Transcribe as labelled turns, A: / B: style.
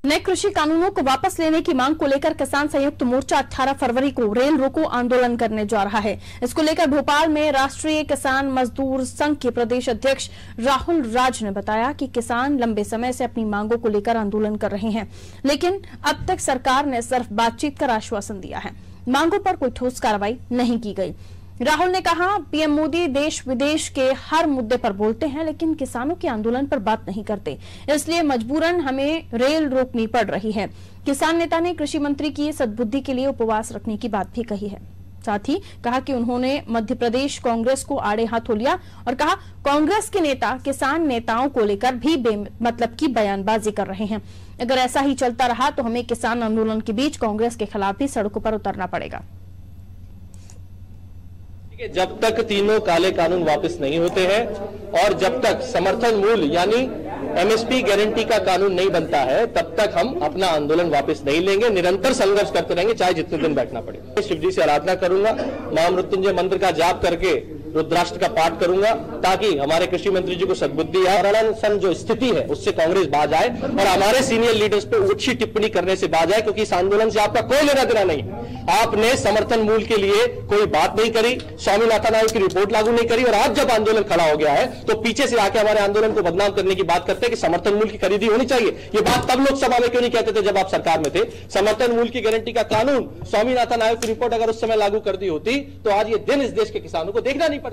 A: नए कृषि कानूनों को वापस लेने की मांग को लेकर किसान संयुक्त मोर्चा 18 फरवरी को रेल रोको आंदोलन करने जा रहा है। इसको लेकर भोपाल में राष्ट्रीय किसान मजदूर संघ के प्रदेश अध्यक्ष राहुल राज ने बताया कि किसान लंबे समय से अपनी मांगों को लेकर आंदोलन कर रहे हैं, लेकिन अब तक सरकार ने सिर्फ बातचीत का आश्वासन दिया है। मांगों पर कोई ठोस कार्रवाई नहीं की गई। राहुल ने कहा, पीएम मोदी देश विदेश के हर मुद्दे पर बोलते हैं, लेकिन किसानों के आंदोलन पर बात नहीं करते, इसलिए मजबूरन हमें रेल रोकनी पड़ रही है। किसान नेता ने कृषि मंत्री की सद्बुद्धि के लिए उपवास रखने की बात भी कही है। साथ ही कहा कि उन्होंने मध्य प्रदेश कांग्रेस को आड़े हाथों लिया और कहा, कांग्रेस के नेता किसान नेताओं को लेकर भी बेमतलब की बयानबाजी कर रहे हैं। अगर ऐसा ही चलता रहा तो हमें किसान आंदोलन के बीच कांग्रेस के खिलाफ भी सड़कों पर उतरना पड़ेगा।
B: जब तक तीनों काले कानून वापस नहीं होते हैं और जब तक समर्थन मूल्य यानी एमएसपी गारंटी का कानून नहीं बनता है, तब तक हम अपना आंदोलन वापस नहीं लेंगे। निरंतर संघर्ष करते रहेंगे, चाहे जितने दिन बैठना पड़े। शिव जी से आराधना करूंगा, महामृत्युंजय मंत्र का जाप करके रुद्राष्ट्र का पाठ करूंगा, ताकि हमारे कृषि मंत्री जी को सद्बुद्धि आए और अनशन जो स्थिति है उससे कांग्रेस बाज आए और हमारे सीनियर लीडर्स पे ऊंची टिप्पणी करने से बाज आए, क्योंकि इस आंदोलन से आपका कोई लेना देना नहीं। आपने समर्थन मूल्य के लिए कोई बात नहीं करी, स्वामीनाथन आयोग की रिपोर्ट लागू नहीं करी, और आज जब आंदोलन खड़ा हो गया है तो पीछे से आके हमारे आंदोलन को बदनाम करने की बात करते हैं कि समर्थन मूल्य की खरीदी होनी चाहिए। ये बात तब लोकसभा में क्यों नहीं कहते थे जब आप सरकार में थे? समर्थन मूल्य की गारंटी का कानून, स्वामीनाथन आयोग की रिपोर्ट अगर उस समय लागू कर दी होती तो आज ये दिन इस देश के किसानों को देखना नहीं पड़ता।